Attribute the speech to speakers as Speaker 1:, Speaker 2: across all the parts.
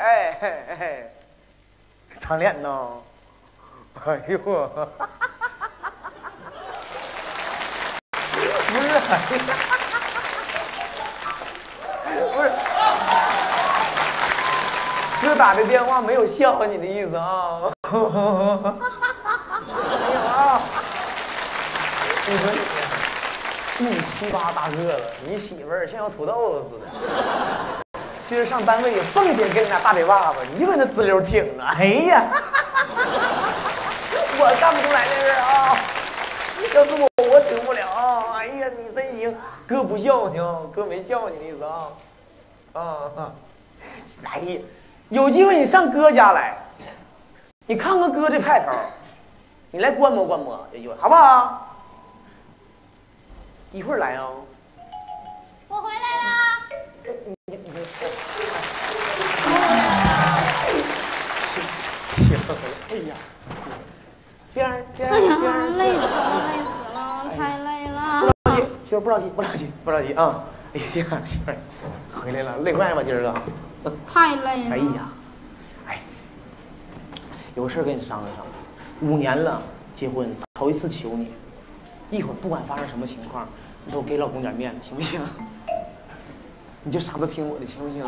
Speaker 1: 哎，长脸呢？哎呦，不是，不是，哥打的电话没有笑话你的意思啊？没有啊？你说你1.78大个子，你媳妇儿像土豆子似的。今儿上单位也蹦起来给你俩大嘴巴子，你就搁那滋溜挺着。哎呀，我干不出来这事啊！要是我挺不了啊！哎呀，你真行，哥不笑你啊，哥没笑你的意思啊。哎呀，有机会你上哥家来，你看看哥这派头，你来观摩观摩，有机会好不好？一会儿来啊。
Speaker 2: 我回来啦。
Speaker 1: 哎呀，边儿，
Speaker 2: 哎呀，累死了，太累了。
Speaker 1: 媳妇不着急啊！哎呀，媳妇回来了，累坏了吧今儿个？
Speaker 2: 太累了。
Speaker 1: 哎呀，哎，有个事儿跟你商量商量。5年了，结婚头一次求你，一会儿不管发生什么情况，你都给老公点面子，行不行？你就啥都听我的，行不行？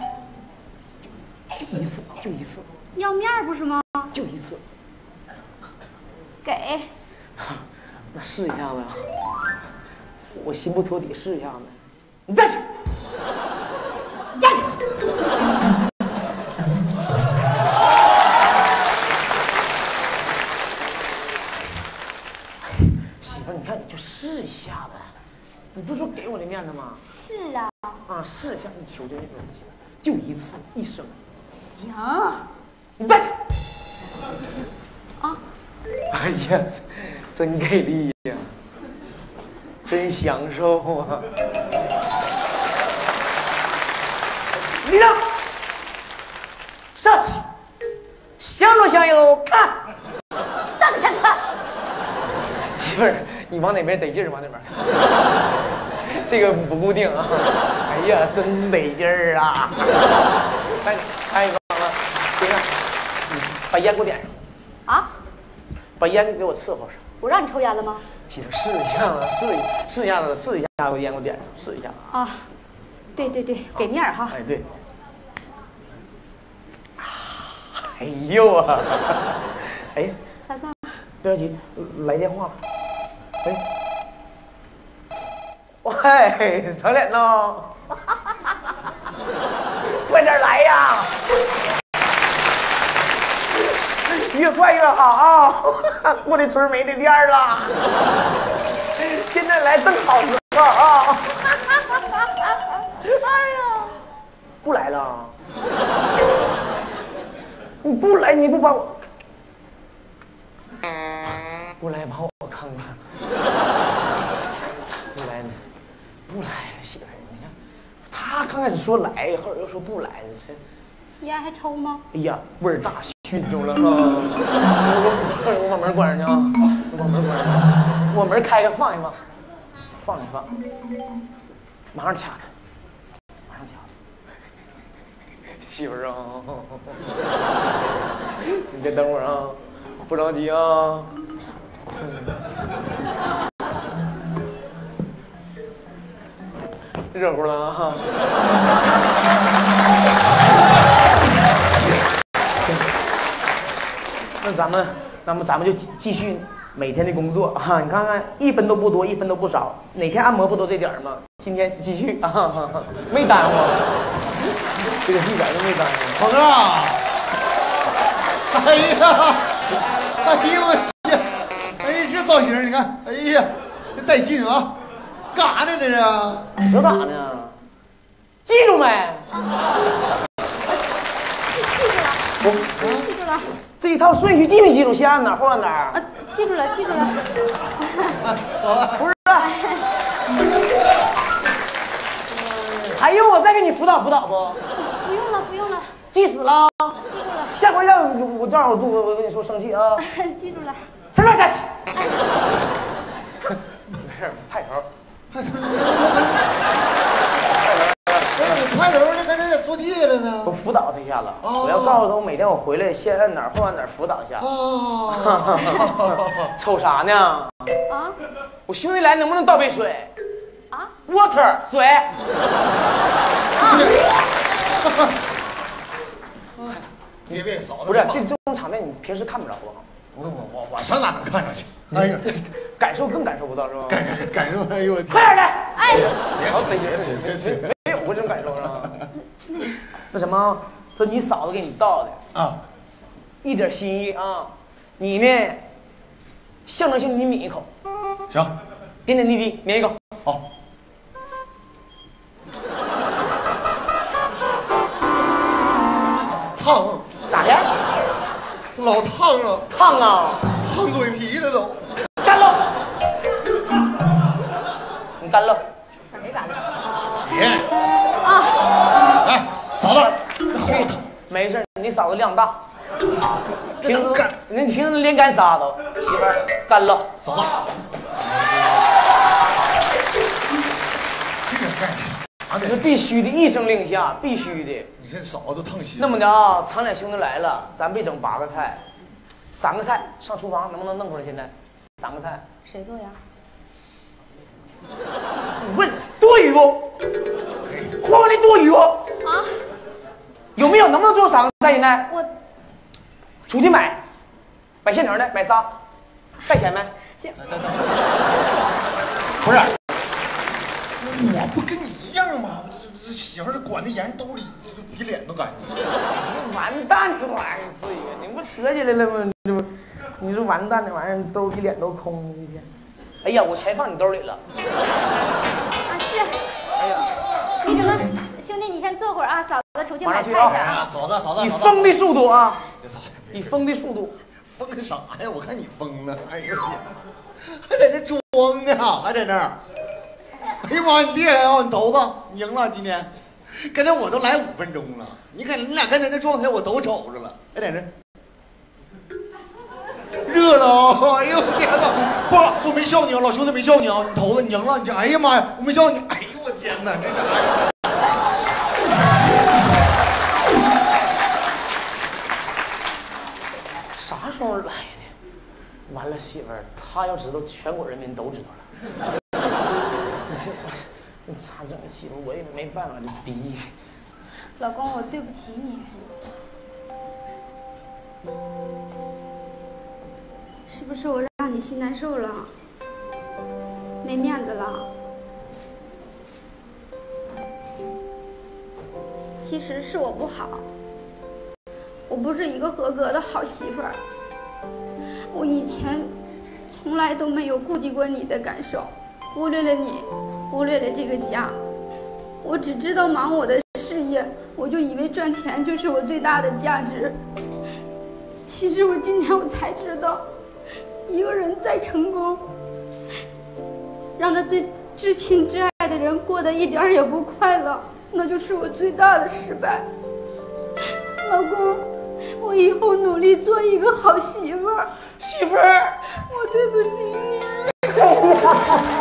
Speaker 1: 就一次。
Speaker 2: 要面不是吗？
Speaker 1: 就一次。
Speaker 2: 给。
Speaker 1: 那试一下子，我心不托底试一下子。你站起，站起。媳妇，你看你就试一下子，你不是说给我的面子吗？
Speaker 2: 是啊。
Speaker 1: 啊，试一下，你求求你，就一次一生。
Speaker 2: 行。
Speaker 1: 你站起。
Speaker 2: 啊。
Speaker 1: 哎呀，真给力呀，真享受啊！立正，上去，向左向右看，
Speaker 2: 到底想看？
Speaker 1: 媳妇儿，你往哪边得劲儿往哪边。这个不固定啊！哎呀，真得劲儿啊！看一个啊，行啊，把烟给我点上。
Speaker 2: 啊？
Speaker 1: 把烟给我伺候上。
Speaker 2: 我让你抽烟了吗？
Speaker 1: 媳妇试一下子，试一下子，把烟给我点上，试一下。
Speaker 2: 啊，对，给面哈。
Speaker 1: 哎对。哎呦啊！哎，
Speaker 2: 大哥，
Speaker 1: 不要急，来电话。喂，长脸呢？快点来呀！越快越好啊！我的村没这店了，现在来正好时候啊！哎呀，不来了？你不来，你不把我，不来把我看看，不来了，媳妇儿，你看，他刚开始说来，后来又说不来，
Speaker 2: 烟还抽吗？
Speaker 1: 哎呀，味儿大，熏着了啊！我把门关上去啊！我把门关上去，我门开开，放一放，放一放，马上掐他，马上掐他，媳妇儿啊，你再等会儿啊，不着急啊。热乎了啊！那咱们就继续每天的工作啊！你看看，1分都不多，1分都不少。哪天按摩不都这点儿吗？今天继续啊，没耽误，这个一点都没耽误。
Speaker 3: 宝哥，哎呀，哎呦我天，哎呀这造型你看，哎呀这带劲啊！干啥呢这是？
Speaker 1: 这干啥呢？记住没？
Speaker 2: 记住了。记住了。
Speaker 1: 这一套顺序记没记住？先按哪后按哪？
Speaker 2: 啊，记住了。
Speaker 3: 走了。
Speaker 1: 不是。还用我再给你辅导不？
Speaker 2: 不用了。
Speaker 1: 记死了。
Speaker 2: 记住了。
Speaker 1: 下回要我这样我跟你说生气啊。
Speaker 2: 记住了。
Speaker 1: 身段站起。没事，派头。
Speaker 3: 派头那跟那昨错地了呢？
Speaker 1: 我辅导他一下子，
Speaker 3: 哦
Speaker 1: 我要告诉他，我每天我回来先按哪儿后按哪儿辅导一下。
Speaker 3: 哦，
Speaker 1: 瞅啥呢？
Speaker 2: 啊
Speaker 1: 我兄弟来能不能倒杯水
Speaker 2: 啊
Speaker 1: ？Water 水。
Speaker 3: 别嫂子，
Speaker 1: 不是这种场面你平时看不着吧？
Speaker 3: 我上哪能看着去？哎呀，
Speaker 1: 感受更感受不到是吧？
Speaker 3: 感受，哎呦我天！
Speaker 1: 快点来！
Speaker 2: 哎，
Speaker 3: 别吹！
Speaker 1: 没有过这种感受是吧？那什么，说你嫂子给你倒的
Speaker 3: 啊，
Speaker 1: 一点心意啊，你呢，象征性你抿一口，
Speaker 3: 行，
Speaker 1: 点点滴滴抿一口。
Speaker 3: 好。烫，
Speaker 1: 咋的？
Speaker 3: 老烫了，
Speaker 1: 烫啊！
Speaker 3: 烫嘴皮了都。
Speaker 1: 干喽！你干喽！
Speaker 2: 没干了
Speaker 3: 别，
Speaker 2: 啊！
Speaker 3: 哎，嫂子，那后头疼。
Speaker 1: 没事，你嫂子量大，平时
Speaker 3: 干
Speaker 1: 你平时连干啥都，媳妇儿干喽！
Speaker 3: 嫂子，这干啥呢？
Speaker 1: 这是必须的，一声令下，必须的。
Speaker 3: 你看嫂子烫心。
Speaker 1: 那么的啊，常脸兄弟来了，咱别整8个菜，3个菜，上厨房能不能弄出来？现在3个菜，
Speaker 2: 谁做呀？
Speaker 1: 你问多余不？黄瓜里多余不？
Speaker 2: 啊，
Speaker 1: 有没有？能不能做3个菜？现在
Speaker 2: 我
Speaker 1: 出去买现成的，买仨，带钱没？
Speaker 2: 行，
Speaker 3: 不是，我不跟你一样吗？这媳妇儿管得严，兜里比脸都干净。
Speaker 1: 你完蛋，这玩意儿至于？你不扯起来了吗？你这完蛋的玩意儿，兜比脸都空一天。哎呀，我钱放你兜里了。
Speaker 2: 啊是。
Speaker 1: 哎呀，
Speaker 2: 那什么，兄弟，你先坐会儿啊，嫂子出去买菜去
Speaker 1: 马上去
Speaker 2: 啊。
Speaker 3: 嫂子，
Speaker 1: 以风的速度啊，
Speaker 3: 这嫂子，
Speaker 1: 以风的速度。
Speaker 3: 疯啥呀？我看你疯呢！哎呦天，还在这装呢，还在那儿。哎呀妈，你厉害啊！你头子，你赢了今天。刚才我都来5分钟了，你看你俩刚才那状态我都瞅着了，还在这热了。哎呦天哪！不，我没笑你啊，老兄弟没笑你啊，你头子你赢了，你哎呀妈呀，我没笑你。哎呦我天哪，这啥？
Speaker 1: 啥时候来的？完了，媳妇儿，他要知道，全国人民都知道了。你咋整？媳妇儿，我也没办法，就逼。
Speaker 2: 老公，我对不起你。是不是我让你心难受了？没面子了？其实是我不好，我不是一个合格的好媳妇儿。我以前从来都没有顾及过你的感受，忽略了你，忽略了这个家。我只知道忙我的事业，我就以为赚钱就是我最大的价值。其实今天我才知道，一个人再成功，让他最至亲至爱的人过得一点也不快乐，那就是我最大的失败。老公，我以后努力做一个好媳妇儿。
Speaker 1: 媳妇儿，
Speaker 2: 我对不起你。